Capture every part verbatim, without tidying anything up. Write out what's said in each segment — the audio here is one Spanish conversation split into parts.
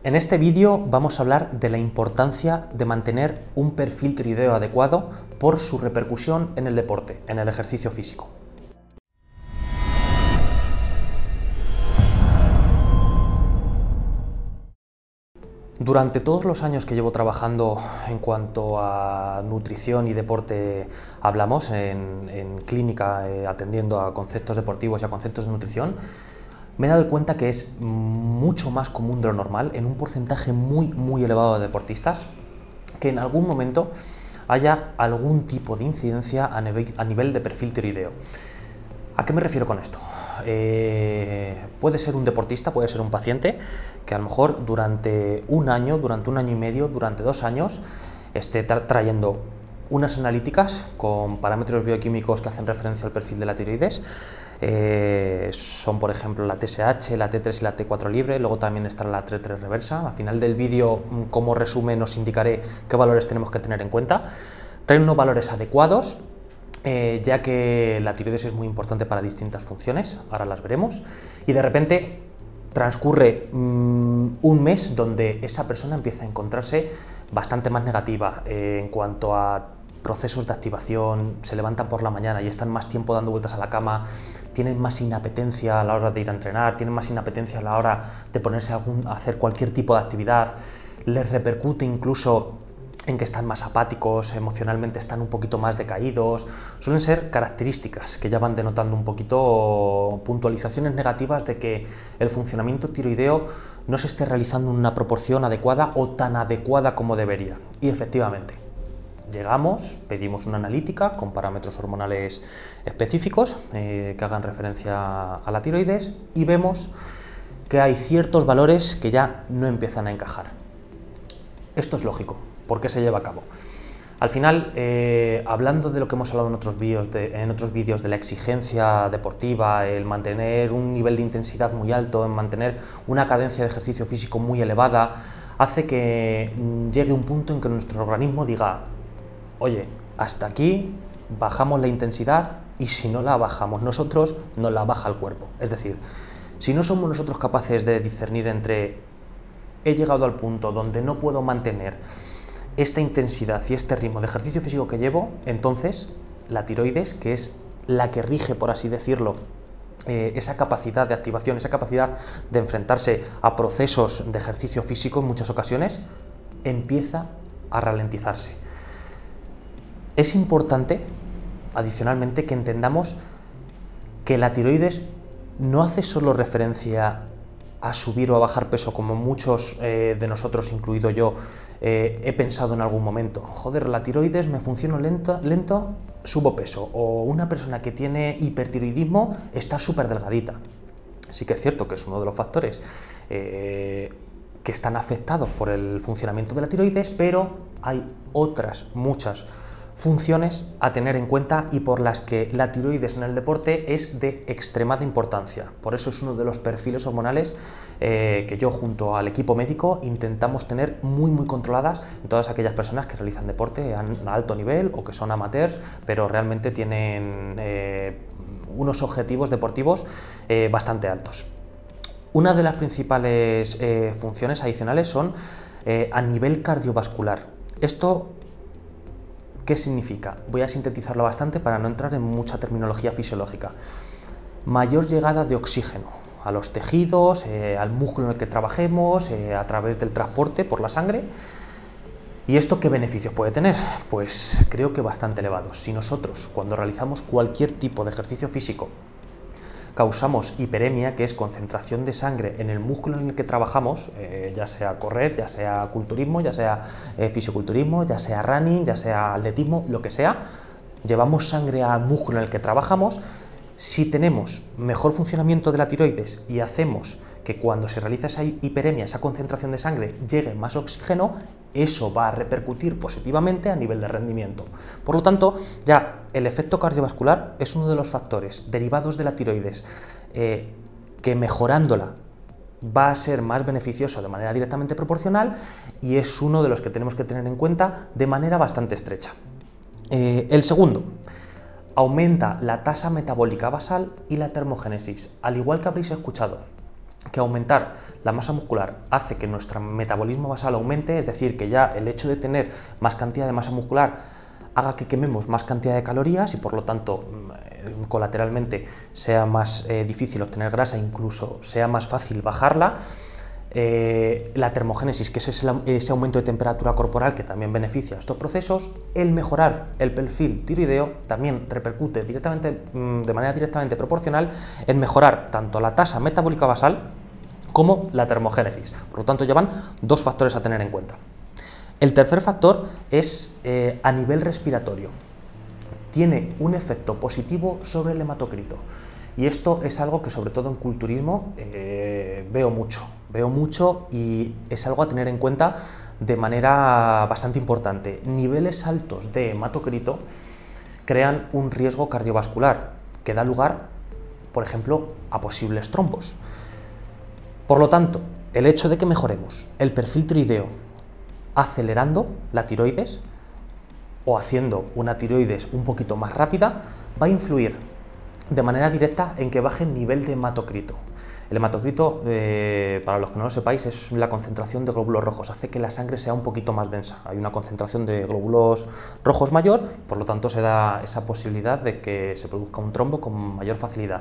En este vídeo vamos a hablar de la importancia de mantener un perfil tiroideo adecuado por su repercusión en el deporte, en el ejercicio físico. Durante todos los años que llevo trabajando en cuanto a nutrición y deporte hablamos, en, en clínica eh, atendiendo a conceptos deportivos y a conceptos de nutrición, me he dado cuenta que es mucho más común de lo normal en un porcentaje muy muy elevado de deportistas que en algún momento haya algún tipo de incidencia a nivel, a nivel de perfil tiroideo. ¿A qué me refiero con esto? Eh, puede ser un deportista, puede ser un paciente que a lo mejor durante un año, durante un año y medio, durante dos años esté tra trayendo unas analíticas con parámetros bioquímicos que hacen referencia al perfil de la tiroides. Eh, son por ejemplo la T S H, la T tres y la T cuatro libre, luego también está la T tres reversa. Al final del vídeo, como resumen, os indicaré qué valores tenemos que tener en cuenta. Traen unos valores adecuados, eh, ya que la tiroides es muy importante para distintas funciones, ahora las veremos, y de repente transcurre mmm, un mes donde esa persona empieza a encontrarse bastante más negativa eh, en cuanto a procesos de activación, se levantan por la mañana y están más tiempo dando vueltas a la cama, tienen más inapetencia a la hora de ir a entrenar, tienen más inapetencia a la hora de ponerse a, algún, a hacer cualquier tipo de actividad, les repercute incluso en que están más apáticos, emocionalmente están un poquito más decaídos. Suelen ser características que ya van denotando un poquito puntualizaciones negativas de que el funcionamiento tiroideo no se esté realizando en una proporción adecuada o tan adecuada como debería. Y efectivamente, llegamos, pedimos una analítica con parámetros hormonales específicos eh, que hagan referencia a la tiroides y vemos que hay ciertos valores que ya no empiezan a encajar. Esto es lógico. ¿Por qué se lleva a cabo? Al final, eh, hablando de lo que hemos hablado en otros vídeos de, en otros vídeos de la exigencia deportiva, el mantener un nivel de intensidad muy alto, en mantener una cadencia de ejercicio físico muy elevada, hace que llegue un punto en que nuestro organismo diga: oye, hasta aquí bajamos la intensidad, y si no la bajamos nosotros, nos la baja el cuerpo. Es decir, si no somos nosotros capaces de discernir entre he llegado al punto donde no puedo mantener esta intensidad y este ritmo de ejercicio físico que llevo, entonces la tiroides, que es la que rige, por así decirlo, eh, esa capacidad de activación, esa capacidad de enfrentarse a procesos de ejercicio físico en muchas ocasiones, empieza a ralentizarse. Es importante, adicionalmente, que entendamos que la tiroides no hace solo referencia a subir o a bajar peso, como muchos eh, de nosotros, incluido yo, eh, he pensado en algún momento. Joder, la tiroides me funciona lento, lento, subo peso. O una persona que tiene hipertiroidismo está súper delgadita. Sí que es cierto que es uno de los factores eh, que están afectados por el funcionamiento de la tiroides, pero hay otras muchas funciones a tener en cuenta y por las que la tiroides en el deporte es de extremada importancia. Por eso es uno de los perfiles hormonales eh, que yo junto al equipo médico intentamos tener muy muy controladas en todas aquellas personas que realizan deporte a alto nivel o que son amateurs, pero realmente tienen eh, unos objetivos deportivos eh, bastante altos. Una de las principales eh, funciones adicionales son eh, a nivel cardiovascular. Esto, ¿qué significa? Voy a sintetizarlo bastante para no entrar en mucha terminología fisiológica. Mayor llegada de oxígeno a los tejidos, eh, al músculo en el que trabajemos, eh, a través del transporte por la sangre. ¿Y esto qué beneficios puede tener? Pues creo que bastante elevados. Si nosotros, cuando realizamos cualquier tipo de ejercicio físico, causamos hiperemia, que es concentración de sangre en el músculo en el que trabajamos, eh, ya sea correr, ya sea culturismo, ya sea eh, fisiculturismo, ya sea running, ya sea atletismo, lo que sea, llevamos sangre al músculo en el que trabajamos. Si tenemos mejor funcionamiento de la tiroides y hacemos que cuando se realiza esa hiperemia, esa concentración de sangre, llegue más oxígeno, eso va a repercutir positivamente a nivel de rendimiento. Por lo tanto, ya el efecto cardiovascular es uno de los factores derivados de la tiroides eh, que mejorándola va a ser más beneficioso de manera directamente proporcional, y es uno de los que tenemos que tener en cuenta de manera bastante estrecha. Eh, el segundo, aumenta la tasa metabólica basal y la termogénesis. Al igual que habréis escuchado que aumentar la masa muscular hace que nuestro metabolismo basal aumente, es decir, que ya el hecho de tener más cantidad de masa muscular haga que quememos más cantidad de calorías y por lo tanto colateralmente sea más eh, difícil obtener grasa, incluso sea más fácil bajarla. Eh, la termogénesis, que es ese, ese aumento de temperatura corporal que también beneficia a estos procesos. El mejorar el perfil tiroideo también repercute directamente, de manera directamente proporcional en mejorar tanto la tasa metabólica basal como la termogénesis. Por lo tanto, llevan dos factores a tener en cuenta. El tercer factor es eh, a nivel respiratorio. Tiene un efecto positivo sobre el hematocrito. Y esto es algo que sobre todo en culturismo eh, veo mucho, veo mucho y es algo a tener en cuenta de manera bastante importante. Niveles altos de hematocrito crean un riesgo cardiovascular que da lugar, por ejemplo, a posibles trombos. Por lo tanto, el hecho de que mejoremos el perfil tiroideo acelerando la tiroides o haciendo una tiroides un poquito más rápida va a influir de manera directa en que baje el nivel de hematocrito. El hematocrito, eh, para los que no lo sepáis, es la concentración de glóbulos rojos, hace que la sangre sea un poquito más densa. Hay una concentración de glóbulos rojos mayor, por lo tanto se da esa posibilidad de que se produzca un trombo con mayor facilidad.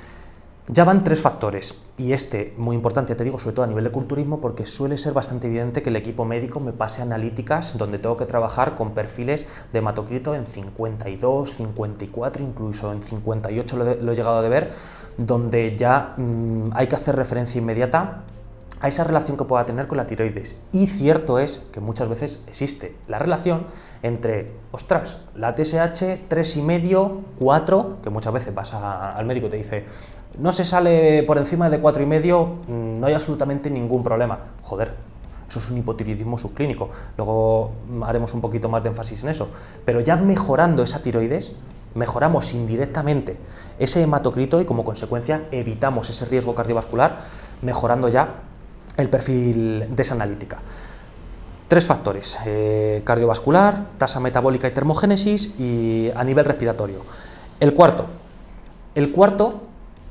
Ya van tres factores, y este, muy importante, te digo, sobre todo a nivel de culturismo, porque suele ser bastante evidente que el equipo médico me pase analíticas donde tengo que trabajar con perfiles de hematocrito en cincuenta y dos, cincuenta y cuatro, incluso en cincuenta y ocho lo, de, lo he llegado a ver, donde ya mmm, hay que hacer referencia inmediata a esa relación que pueda tener con la tiroides. Y cierto es que muchas veces existe la relación entre, ostras, la T S H tres y medio, cuatro, que muchas veces vas a, al médico y te dice, no se sale por encima de cuatro y medio, no hay absolutamente ningún problema. Joder, eso es un hipotiroidismo subclínico. Luego haremos un poquito más de énfasis en eso. Pero ya mejorando esa tiroides, mejoramos indirectamente ese hematocrito y como consecuencia evitamos ese riesgo cardiovascular, mejorando ya el perfil de esa analítica. Tres factores, eh, cardiovascular, tasa metabólica y termogénesis, y a nivel respiratorio. El cuarto, el cuarto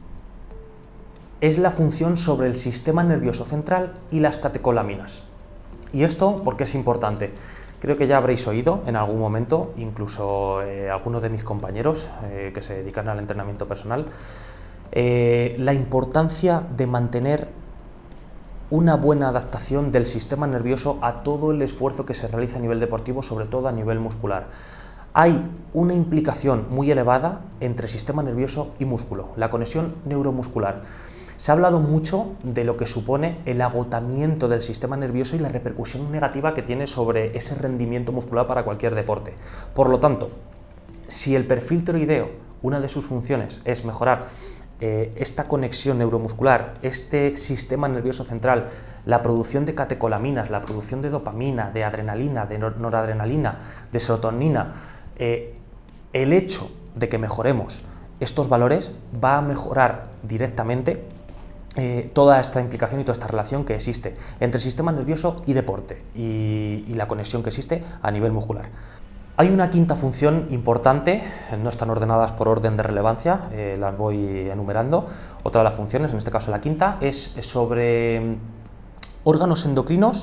es la función sobre el sistema nervioso central y las catecolaminas. ¿Y esto por qué es importante? Creo que ya habréis oído en algún momento, incluso eh, algunos de mis compañeros eh, que se dedican al entrenamiento personal, eh, la importancia de mantener una buena adaptación del sistema nervioso a todo el esfuerzo que se realiza a nivel deportivo, sobre todo a nivel muscular. Hay una implicación muy elevada entre sistema nervioso y músculo, la conexión neuromuscular. Se ha hablado mucho de lo que supone el agotamiento del sistema nervioso y la repercusión negativa que tiene sobre ese rendimiento muscular para cualquier deporte. Por lo tanto, si el perfil tiroideo, una de sus funciones es mejorar eh, esta conexión neuromuscular, este sistema nervioso central, la producción de catecolaminas, la producción de dopamina, de adrenalina, de noradrenalina, de serotonina, eh, el hecho de que mejoremos estos valores va a mejorar directamente Eh, toda esta implicación y toda esta relación que existe entre el sistema nervioso y deporte y, y la conexión que existe a nivel muscular. Hay una quinta función importante, no están ordenadas por orden de relevancia, eh, las voy enumerando. Otra de las funciones, en este caso la quinta, es sobre órganos endocrinos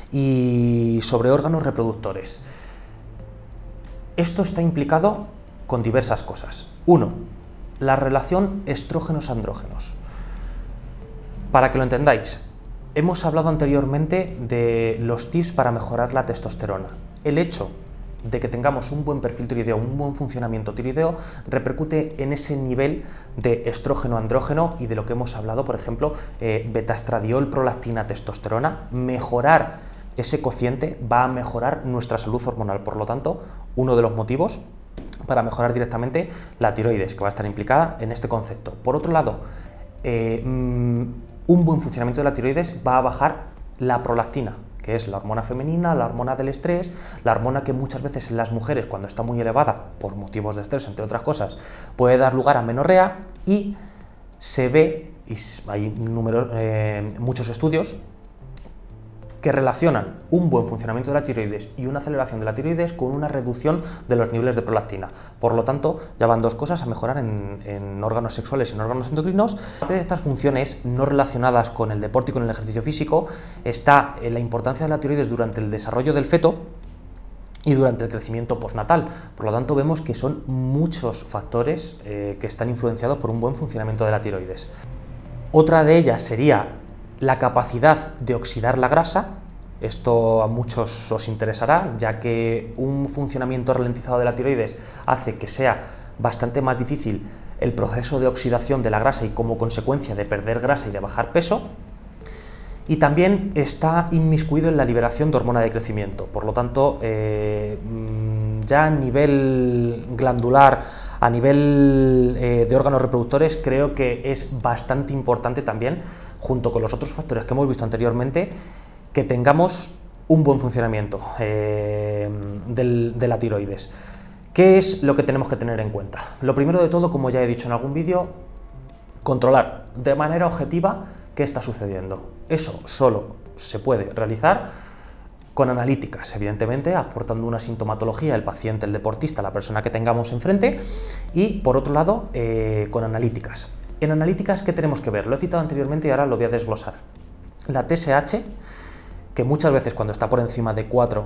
y sobre órganos reproductores. Esto está implicado con diversas cosas. Uno, la relación estrógenos-andrógenos. Para que lo entendáis, hemos hablado anteriormente de los tips para mejorar la testosterona. El hecho de que tengamos un buen perfil tiroideo, un buen funcionamiento tiroideo, repercute en ese nivel de estrógeno-andrógeno y de lo que hemos hablado, por ejemplo, eh, betaestradiol, prolactina, testosterona. Mejorar ese cociente va a mejorar nuestra salud hormonal. Por lo tanto, uno de los motivos para mejorar directamente la tiroides, que va a estar implicada en este concepto. Por otro lado, eh, un buen funcionamiento de la tiroides va a bajar la prolactina, que es la hormona femenina, la hormona del estrés, la hormona que muchas veces en las mujeres, cuando está muy elevada por motivos de estrés, entre otras cosas, puede dar lugar a menorrea, y se ve, y hay número, eh, muchos estudios que relacionan un buen funcionamiento de la tiroides y una aceleración de la tiroides con una reducción de los niveles de prolactina. Por lo tanto, ya van dos cosas a mejorar en, en órganos sexuales y en órganos endocrinos. Aparte de estas funciones no relacionadas con el deporte y con el ejercicio físico, está la importancia de la tiroides durante el desarrollo del feto y durante el crecimiento postnatal. Por lo tanto, vemos que son muchos factores eh, que están influenciados por un buen funcionamiento de la tiroides. Otra de ellas sería la capacidad de oxidar la grasa. Esto a muchos os interesará, ya que un funcionamiento ralentizado de la tiroides hace que sea bastante más difícil el proceso de oxidación de la grasa y como consecuencia de perder grasa y de bajar peso. Y también está inmiscuido en la liberación de hormona de crecimiento. Por lo tanto, eh, ya a nivel glandular, a nivel eh, de órganos reproductores, creo que es bastante importante también, junto con los otros factores que hemos visto anteriormente, que tengamos un buen funcionamiento eh, del, de la tiroides. ¿Qué es lo que tenemos que tener en cuenta? Lo primero de todo, como ya he dicho en algún vídeo, controlar de manera objetiva qué está sucediendo. Eso solo se puede realizar con analíticas, evidentemente, aportando una sintomatología el paciente, el deportista, la persona que tengamos enfrente, y por otro lado, eh, con analíticas. En analíticas, ¿qué tenemos que ver? Lo he citado anteriormente y ahora lo voy a desglosar. La T S H, que muchas veces cuando está por encima de cuatro,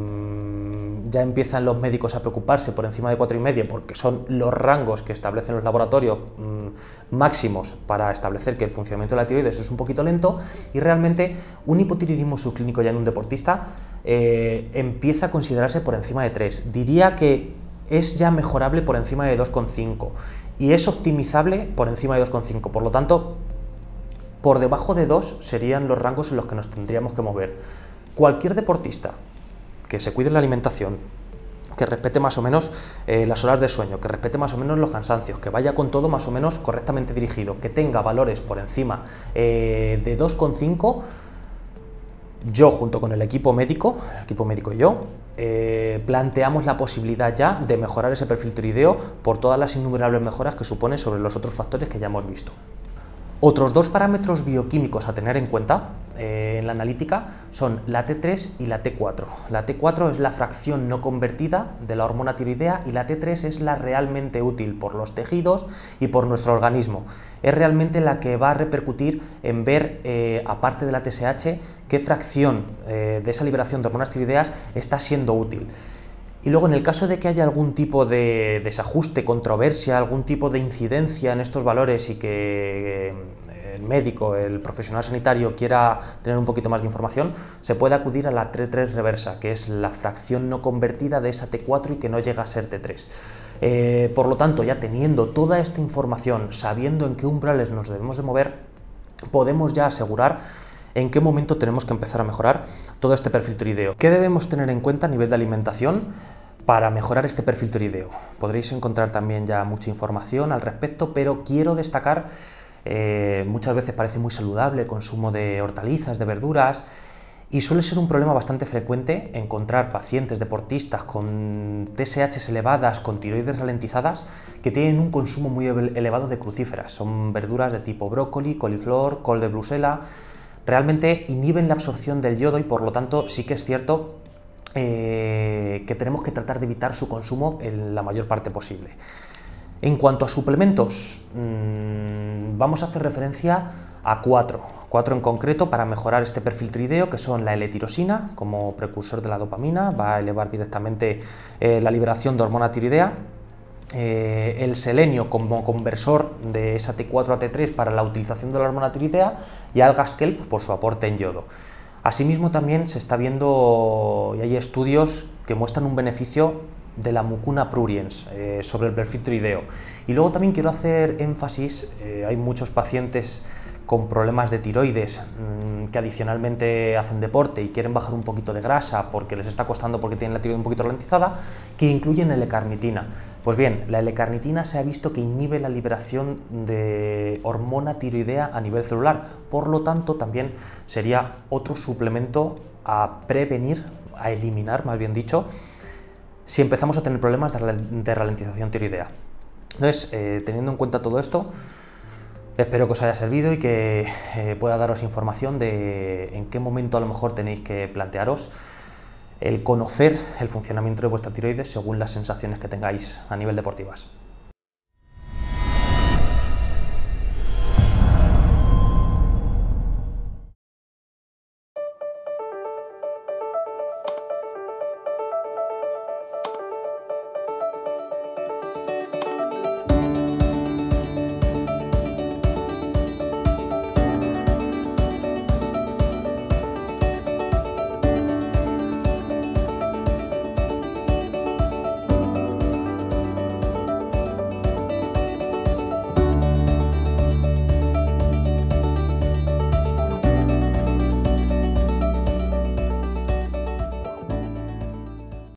mmm, ya empiezan los médicos a preocuparse por encima de cuatro y medio, porque son los rangos que establecen los laboratorios mmm, máximos para establecer que el funcionamiento de la tiroides es un poquito lento, y realmente un hipotiroidismo subclínico ya en un deportista eh, empieza a considerarse por encima de tres. Diría que es ya mejorable por encima de dos coma cinco y es optimizable por encima de dos coma cinco, por lo tanto, por debajo de dos serían los rangos en los que nos tendríamos que mover. Cualquier deportista que se cuide la alimentación, que respete más o menos eh, las horas de sueño, que respete más o menos los cansancios, que vaya con todo más o menos correctamente dirigido, que tenga valores por encima eh, de dos coma cinco, yo junto con el equipo médico, el equipo médico y yo, eh, planteamos la posibilidad ya de mejorar ese perfil tiroideo por todas las innumerables mejoras que supone sobre los otros factores que ya hemos visto. Otros dos parámetros bioquímicos a tener en cuenta eh, en la analítica son la T tres y la T cuatro. La T cuatro es la fracción no convertida de la hormona tiroidea y la T tres es la realmente útil por los tejidos y por nuestro organismo. Es realmente la que va a repercutir en ver, eh, aparte de la T S H, qué fracción eh, de esa liberación de hormonas tiroideas está siendo útil. Y luego, en el caso de que haya algún tipo de desajuste, controversia, algún tipo de incidencia en estos valores y que el médico, el profesional sanitario quiera tener un poquito más de información, se puede acudir a la T tres reversa, que es la fracción no convertida de esa T cuatro y que no llega a ser T tres. Eh, por lo tanto, ya teniendo toda esta información, sabiendo en qué umbrales nos debemos de mover, podemos ya asegurar en qué momento tenemos que empezar a mejorar todo este perfil tiroideo. ¿Qué debemos tener en cuenta a nivel de alimentación para mejorar este perfil tiroideo? Podréis encontrar también ya mucha información al respecto, pero quiero destacar, eh, muchas veces parece muy saludable el consumo de hortalizas, de verduras, y suele ser un problema bastante frecuente encontrar pacientes deportistas con T S Hs elevadas, con tiroides ralentizadas, que tienen un consumo muy elevado de crucíferas. Son verduras de tipo brócoli, coliflor, col de Bruselas. Realmente inhiben la absorción del yodo y por lo tanto sí que es cierto eh, que tenemos que tratar de evitar su consumo en la mayor parte posible. En cuanto a suplementos, mmm, vamos a hacer referencia a cuatro, cuatro en concreto para mejorar este perfil tiroideo, que son la L-tirosina como precursor de la dopamina, va a elevar directamente eh, la liberación de hormona tiroidea. Eh, el selenio como conversor de esa T cuatro a T tres para la utilización de la hormona tiroidea y algas kelp por su aporte en yodo. Asimismo, también se está viendo y hay estudios que muestran un beneficio de la mucuna pruriens eh, sobre el perfil tiroideo. Y luego también quiero hacer énfasis, eh, hay muchos pacientes con problemas de tiroides mmm, que adicionalmente hacen deporte y quieren bajar un poquito de grasa porque les está costando porque tienen la tiroides un poquito ralentizada, que incluyen L-carnitina. Pues bien, la L-carnitina se ha visto que inhibe la liberación de hormona tiroidea a nivel celular, por lo tanto también sería otro suplemento a prevenir, a eliminar más bien dicho, si empezamos a tener problemas de ralentización tiroidea. Entonces, eh, teniendo en cuenta todo esto, Espero que os haya servido y que eh, pueda daros información de en qué momento a lo mejor tenéis que plantearos el conocer el funcionamiento de vuestra tiroides según las sensaciones que tengáis a nivel deportivas.